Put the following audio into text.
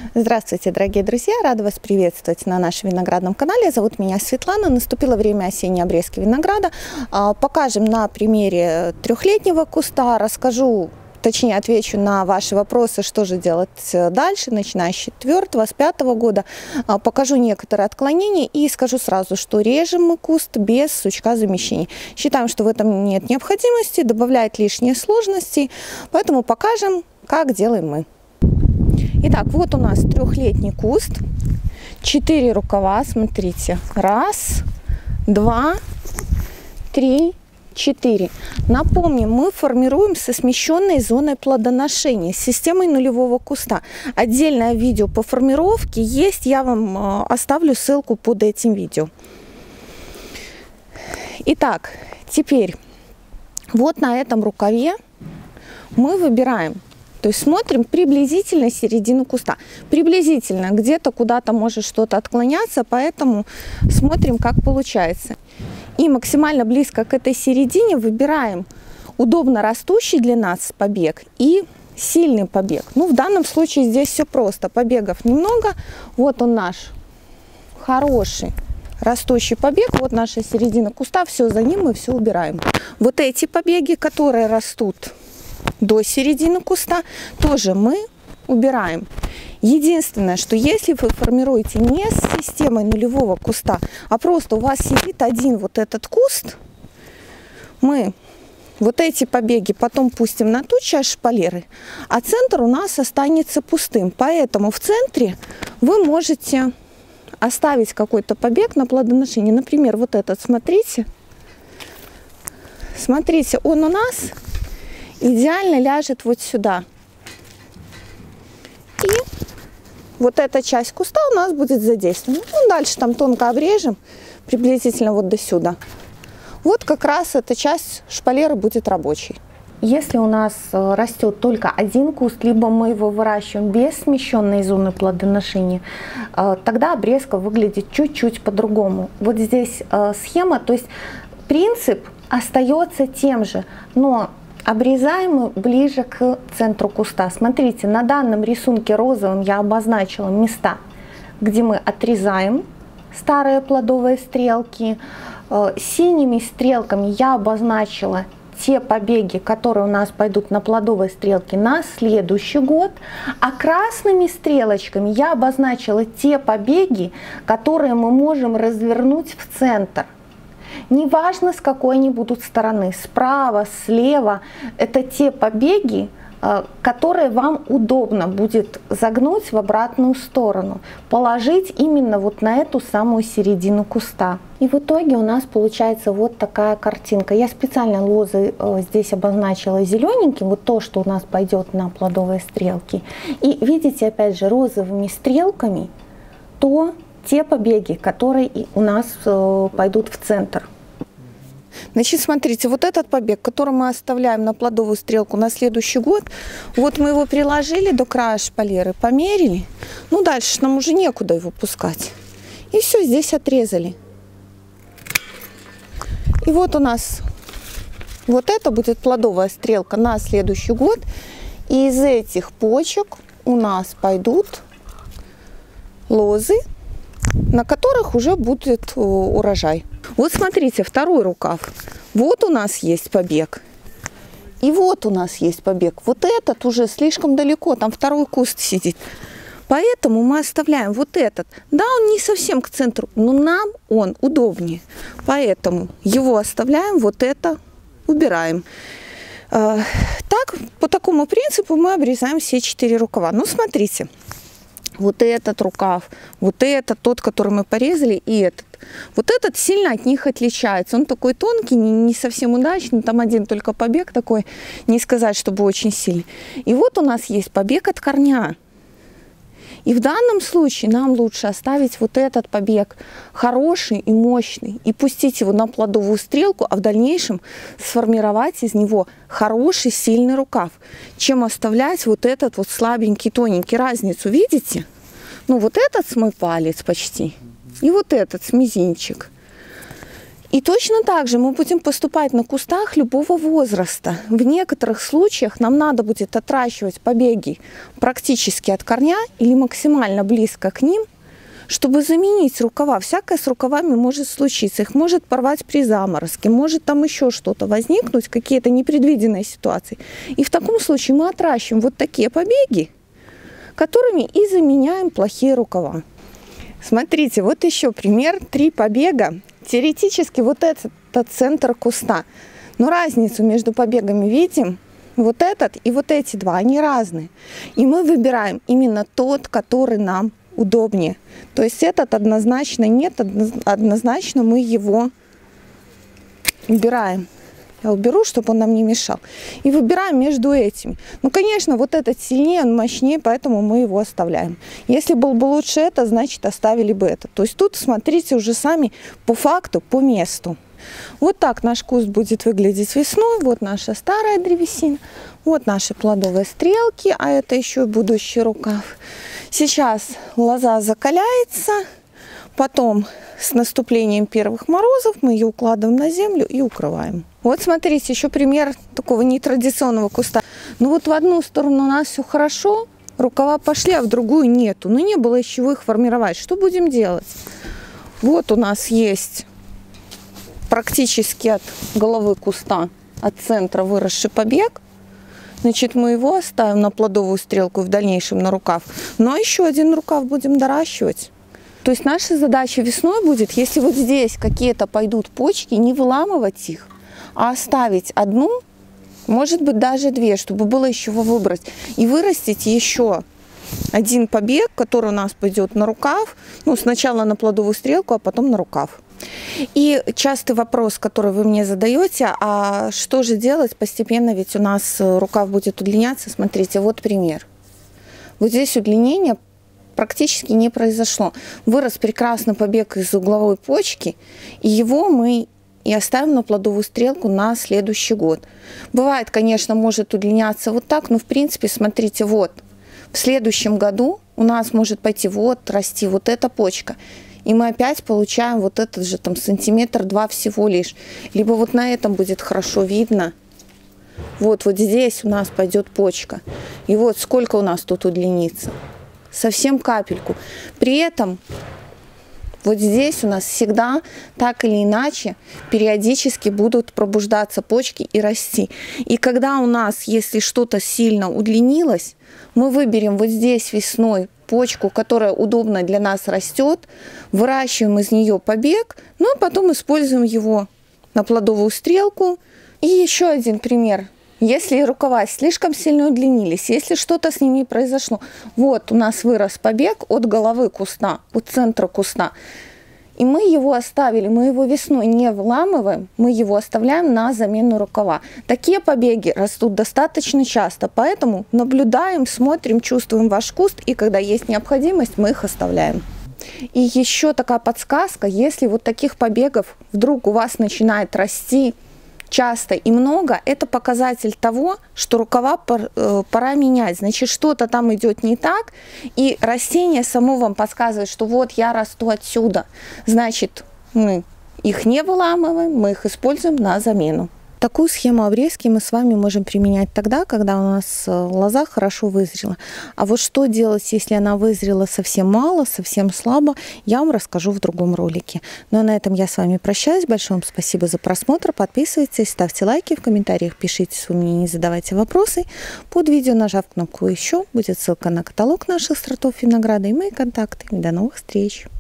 Здравствуйте, дорогие друзья! Рада вас приветствовать на нашем виноградном канале. Зовут меня Светлана. Наступило время осенней обрезки винограда. Покажем на примере трехлетнего куста. Расскажу, точнее отвечу на ваши вопросы, что же делать дальше, начиная с 4-го, с 5-го года. Покажу некоторые отклонения и скажу сразу, что режем мы куст без сучка замещения. Считаем, что в этом нет необходимости, добавляет лишние сложности, поэтому покажем, как делаем мы. Итак, вот у нас трехлетний куст, 4 рукава, смотрите, 1, 2, 3, 4. Напомним, мы формируем со смещенной зоной плодоношения, с системой нулевого куста. Отдельное видео по формировке есть, я вам оставлю ссылку под этим видео. Итак, теперь вот на этом рукаве мы выбираем. То есть смотрим приблизительно середину куста. Приблизительно, где-то куда-то может что-то отклоняться, поэтому смотрим, как получается. И максимально близко к этой середине выбираем удобно растущий для нас побег и сильный побег. Ну, в данном случае здесь все просто. Побегов немного. Вот он наш хороший растущий побег. Вот наша середина куста. Все за ним мы все убираем. Вот эти побеги, которые растут до середины куста, тоже мы убираем. Единственное, что если вы формируете не с системой нулевого куста, а просто у вас сидит один вот этот куст, мы вот эти побеги потом пустим на ту часть шпалеры, а центр у нас останется пустым. Поэтому в центре вы можете оставить какой-то побег на плодоношение. Например, вот этот, смотрите. Смотрите, он у нас идеально ляжет вот сюда. И вот эта часть куста у нас будет задействована. Ну, дальше там тонко обрежем, приблизительно вот до сюда. Вот как раз эта часть шпалеры будет рабочей. Если у нас растет только один куст, либо мы его выращиваем без смещенной зоны плодоношения, тогда обрезка выглядит чуть-чуть по-другому. Вот здесь схема, то есть принцип остается тем же, но обрезаем мы ближе к центру куста. Смотрите, на данном рисунке розовым я обозначила места, где мы отрезаем старые плодовые стрелки. Синими стрелками я обозначила те побеги, которые у нас пойдут на плодовые стрелки на следующий год. А красными стрелочками я обозначила те побеги, которые мы можем развернуть в центр. Неважно, с какой они будут стороны, справа, слева, это те побеги, которые вам удобно будет загнуть в обратную сторону, положить именно вот на эту самую середину куста. И в итоге у нас получается вот такая картинка. Я специально лозы здесь обозначила зелененьким, вот то, что у нас пойдет на плодовые стрелки. И видите, опять же, розовыми стрелками те побеги, которые у нас пойдут в центр. Значит, смотрите, вот этот побег, который мы оставляем на плодовую стрелку на следующий год, вот мы его приложили до края шпалеры, померили, ну дальше нам уже некуда его пускать. И все, здесь отрезали. И вот у нас вот это будет плодовая стрелка на следующий год. И из этих почек у нас пойдут лозы, на которых уже будет урожай. Вот смотрите, второй рукав. Вот у нас есть побег. И вот у нас есть побег. Вот этот уже слишком далеко, там второй куст сидит. Поэтому мы оставляем вот этот. Да, он не совсем к центру, но нам он удобнее. Поэтому его оставляем, вот это убираем. Так, по такому принципу мы обрезаем все 4 рукава. Ну, смотрите. Вот этот рукав, вот этот, тот, который мы порезали, и этот. Вот этот сильно от них отличается. Он такой тонкий, не совсем удачный. Там один только побег такой, не сказать, чтобы очень сильный. И вот у нас есть побег от корня. И в данном случае нам лучше оставить вот этот побег хороший и мощный, и пустить его на плодовую стрелку, а в дальнейшем сформировать из него хороший сильный рукав, чем оставлять вот этот вот слабенький, тоненький. Разницу видите? Ну вот этот с мой палец почти, и вот этот с мизинчик. И точно так же мы будем поступать на кустах любого возраста. В некоторых случаях нам надо будет отращивать побеги практически от корня или максимально близко к ним, чтобы заменить рукава. Всякое с рукавами может случиться. Их может порвать при заморозке, может там еще что-то возникнуть, какие-то непредвиденные ситуации. И в таком случае мы отращиваем вот такие побеги, которыми и заменяем плохие рукава. Смотрите, вот еще пример. 3 побега. Теоретически вот этот центр куста. Но разницу между побегами видим. Вот этот и вот эти 2, они разные. И мы выбираем именно тот, который нам удобнее. То есть этот однозначно нет, однозначно мы его убираем. Я уберу, чтобы он нам не мешал. И выбираем между этими. Ну, конечно, вот этот сильнее, он мощнее, поэтому мы его оставляем. Если был бы лучше это, значит оставили бы это. То есть тут смотрите уже сами по факту, по месту. Вот так наш куст будет выглядеть весной. Вот наша старая древесина. Вот наши плодовые стрелки, а это еще и будущий рукав. Сейчас лоза закаляется. Потом с наступлением первых морозов мы ее укладываем на землю и укрываем. Вот смотрите, еще пример такого нетрадиционного куста. Ну вот в одну сторону у нас все хорошо, рукава пошли, а в другую нету. Но не было из чего их формировать. Что будем делать? Вот у нас есть практически от головы куста, от центра выросший побег. Значит, мы его оставим на плодовую стрелку и в дальнейшем на рукав. Но еще один рукав будем доращивать. То есть наша задача весной будет, если вот здесь какие-то пойдут почки, не выламывать их, а оставить одну, может быть даже 2, чтобы было из чего выбрать. И вырастить еще один побег, который у нас пойдет на рукав. Ну, сначала на плодовую стрелку, а потом на рукав. И частый вопрос, который вы мне задаете, а что же делать постепенно, ведь у нас рукав будет удлиняться. Смотрите, вот пример. Вот здесь удлинение практически не произошло. Вырос прекрасный побег из угловой почки, и его мы и оставим на плодовую стрелку на следующий год. Бывает, конечно, может удлиняться вот так, но в принципе, смотрите, вот, в следующем году у нас может пойти вот, расти вот эта почка, и мы опять получаем вот этот же там сантиметр-два всего лишь. Либо вот на этом будет хорошо видно. Вот здесь у нас пойдет почка. И вот сколько у нас тут удлинится. Совсем капельку. При этом вот здесь у нас всегда так или иначе периодически будут пробуждаться почки и расти. И когда у нас, если что-то сильно удлинилось, мы выберем вот здесь весной почку, которая удобно для нас растет, выращиваем из нее побег, ну а потом используем его на плодовую стрелку. И еще один пример. Если рукава слишком сильно удлинились, если что-то с ними произошло, вот у нас вырос побег от головы куста, от центра куста, и мы его оставили, мы его весной не выламываем, мы его оставляем на замену рукава. Такие побеги растут достаточно часто, поэтому наблюдаем, смотрим, чувствуем ваш куст, и когда есть необходимость, мы их оставляем. И еще такая подсказка, если вот таких побегов вдруг у вас начинает расти часто и много, это показатель того, что рукава пора менять. Значит, что-то там идет не так, и растение само вам подсказывает, что вот я расту отсюда. Значит, мы их не выламываем, мы их используем на замену. Такую схему обрезки мы с вами можем применять тогда, когда у нас лоза хорошо вызрела. А вот что делать, если она вызрела совсем мало, совсем слабо, я вам расскажу в другом ролике. Ну а на этом я с вами прощаюсь. Большое вам спасибо за просмотр. Подписывайтесь, ставьте лайки, в комментариях пишите свои мнения, задавайте вопросы. Под видео, нажав кнопку «Еще», будет ссылка на каталог наших сортов винограда и мои контакты. До новых встреч!